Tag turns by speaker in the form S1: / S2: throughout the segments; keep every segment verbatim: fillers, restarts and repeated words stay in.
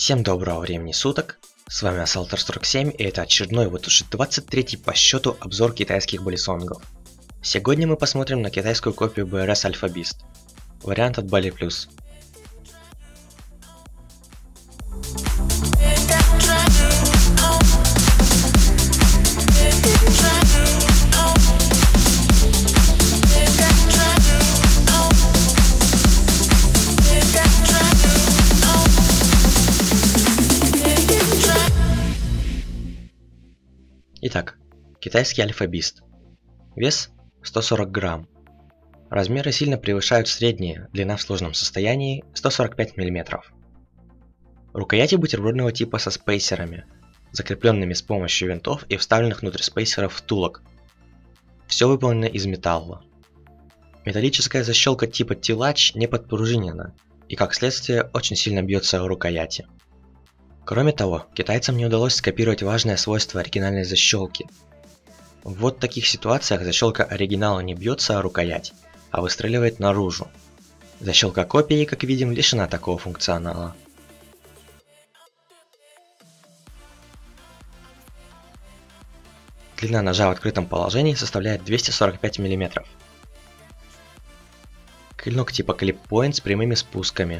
S1: Всем доброго времени суток, с вами Assaulter сорок семь, и это очередной, вот уже двадцать третий по счету обзор китайских болисонгов. Сегодня мы посмотрим на китайскую копию би эр эс Alpha Beast, вариант от Bali Plus. Итак, китайский Alpha Beast. Вес сто сорок грамм. Размеры сильно превышают средние, длина в сложном состоянии сто сорок пять миллиметров. Рукояти бутербродного типа со спейсерами, закрепленными с помощью винтов и вставленных внутрь спейсеров втулок. Все выполнено из металла. Металлическая защелка типа T-Latch не подпружинена и, как следствие, очень сильно бьется о рукояти. Кроме того, китайцам не удалось скопировать важное свойство оригинальной защелки. В вот таких ситуациях защелка оригинала не бьется о рукоять, а выстреливает наружу. Защелка копии, как видим, лишена такого функционала. Длина ножа в открытом положении составляет двести сорок пять миллиметров. Клинок типа Clip Point с прямыми спусками.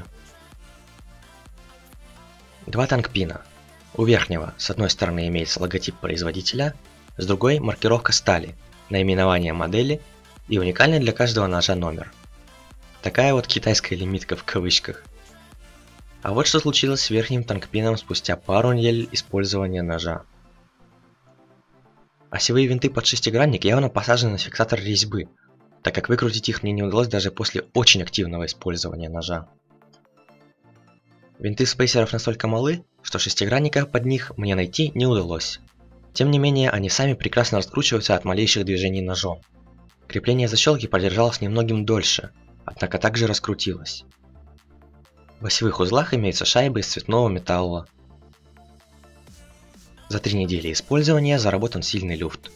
S1: Два тангпина. У верхнего с одной стороны имеется логотип производителя, с другой маркировка стали, наименование модели и уникальный для каждого ножа номер. Такая вот китайская лимитка в кавычках. А вот что случилось с верхним тангпином спустя пару недель использования ножа. Осевые винты под шестигранник явно посажены на фиксатор резьбы, так как выкрутить их мне не удалось даже после очень активного использования ножа. Винты спейсеров настолько малы, что шестигранника под них мне найти не удалось. Тем не менее, они сами прекрасно раскручиваются от малейших движений ножом. Крепление защелки продержалось немногим дольше, однако также раскрутилось. В осевых узлах имеются шайбы из цветного металла. За три недели использования заработан сильный люфт.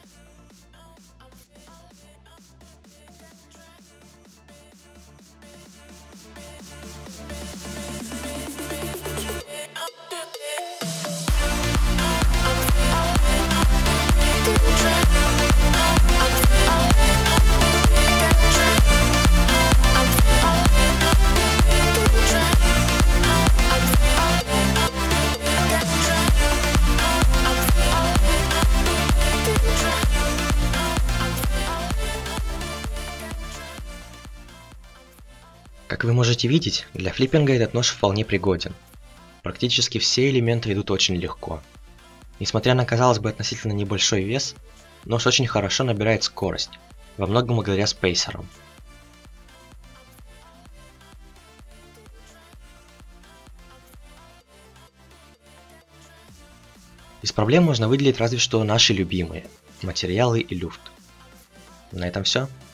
S1: Как вы можете видеть, для флиппинга этот нож вполне пригоден. Практически все элементы идут очень легко. Несмотря на, казалось бы, относительно небольшой вес, нож очень хорошо набирает скорость, во многом благодаря спейсерам. Из проблем можно выделить разве что наши любимые – материалы и люфт. На этом все.